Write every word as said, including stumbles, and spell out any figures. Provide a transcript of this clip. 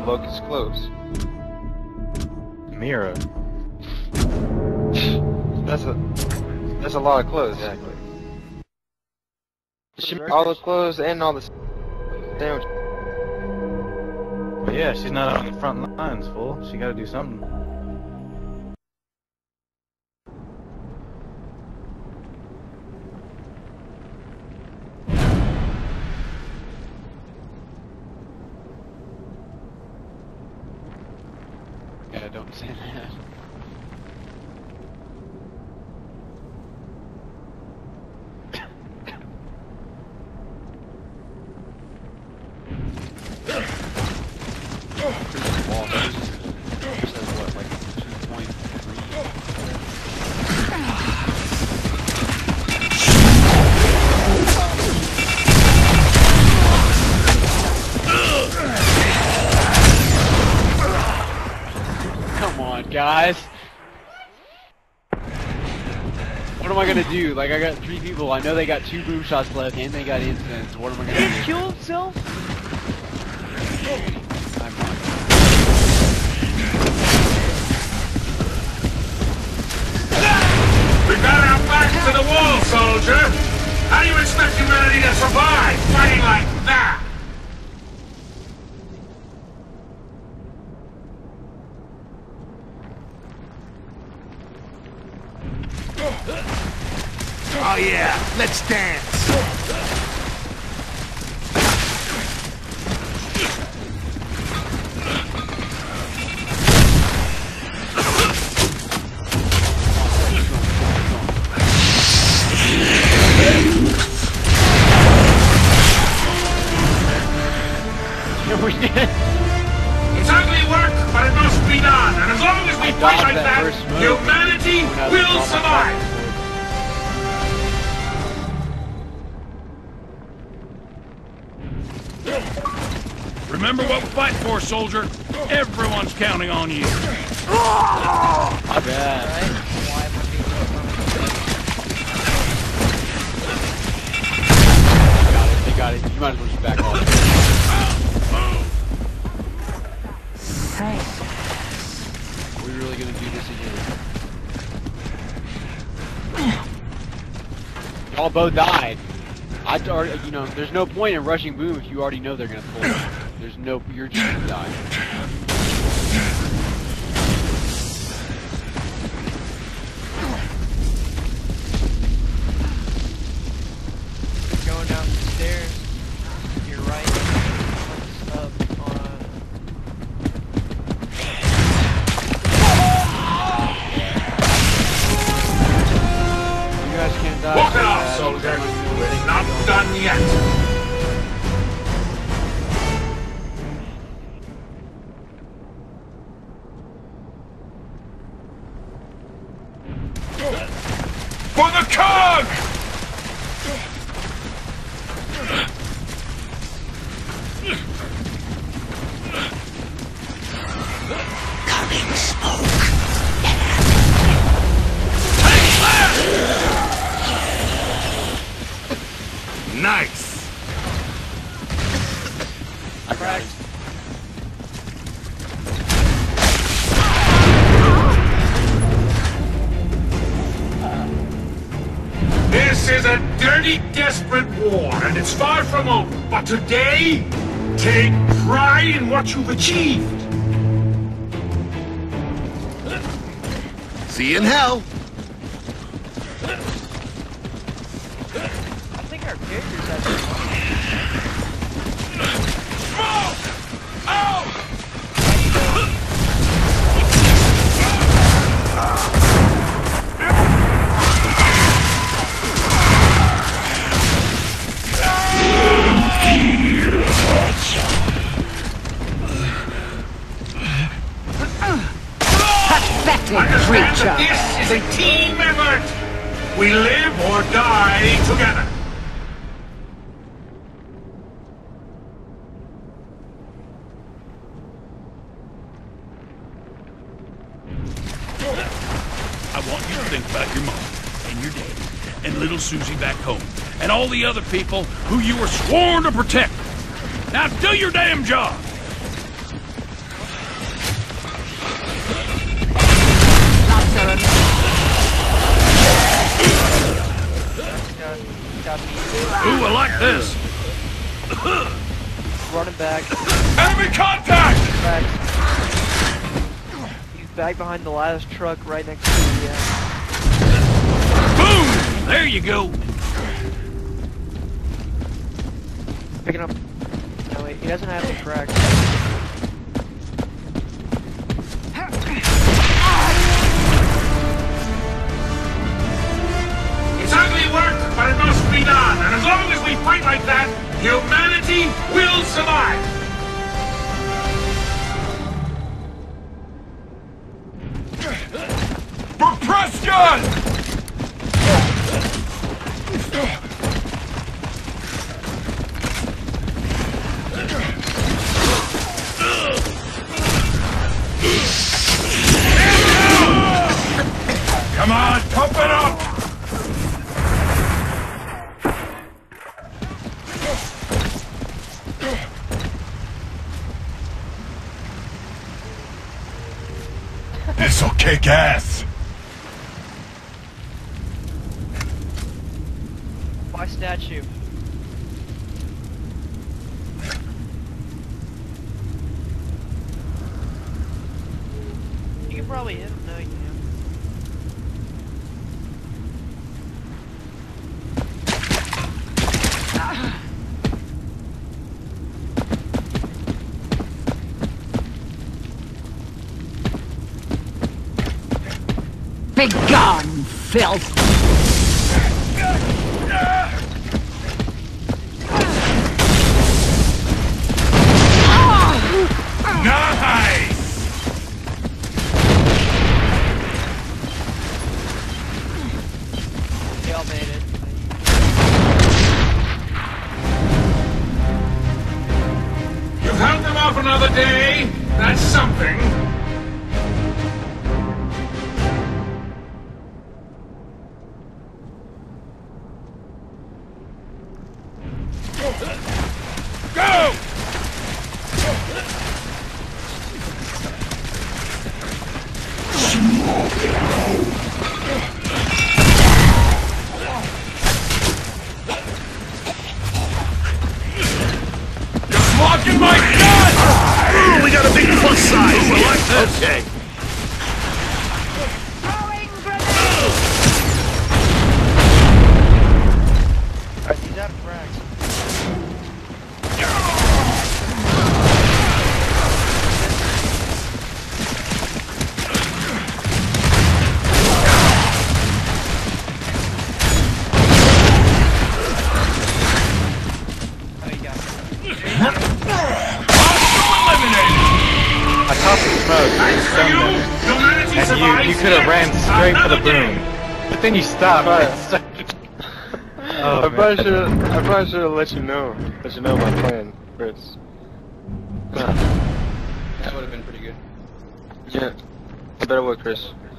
locust close. Mira. That's a that's a lot of clothes. Exactly. She made all the clothes and all the sandwich. But yeah, she's not on the front lines, fool. She gotta do something. Yeah, don't say that. Come on, guys. What am I gonna do? Like, I got three people. I know they got two boom shots left, and they got incidents. What am I gonna do? Did he kill himself? I'm not. We got our backs to the wall, soldier! How do you expect humanity to survive fighting like that? Oh yeah, let's dance! It's ugly work, but it must be done. And as long as we fight like that, humanity will survive. Remember what we fight for, soldier. Everyone's counting on you. My bad. They got it. They got it. You might as well just back off. Are we really gonna do this again? Y'all both died. I already, you know, there's no point in rushing boom if you already know they're gonna pull it. There's no, you're just gonna die. Going down the stairs. You're right. What's up on? You guys can't die. Walk it off, soldier. We're not done yet. For the cog! Coming smoke. Take that! Nice. I got it. This is a dirty, desperate war, and it's far from over. But today, take pride in what you've achieved. See you in hell. I think our characters have this. Smoke! Out! Understand that this is a team effort. We live or die together. I want you to think about your mom and your dad and little Susie back home and all the other people who you were sworn to protect. Now do your damn job. like this. Running back. Enemy contact! Back. He's back behind the last truck right next to the. Uh... Boom! There you go. Picking up. No wait, he doesn't have the crack. It's ugly work, but it must be done. And as long as we fight like that, humanity will survive. For Preston! Come on, pump it up! This'll kick ass! My statue. You can probably hit him. No, you can't. Begone, filth! Nice! They all made it. You've held them off another day. That's something. Go! You're blocking my gun! Ooh, we got a big plus size. I like this. Okay. Alright, he's out of frags. Oh, you got it. I tossed the smoke. Thanks for you. Humanity And survives. you, you could have ran straight for the Another day. boom. But then you stopped. Right. and started- I Oh, probably man. should have. I probably should have let you know. Let you know my plan, Chris. That would have been pretty good. Yeah. Better work, Chris.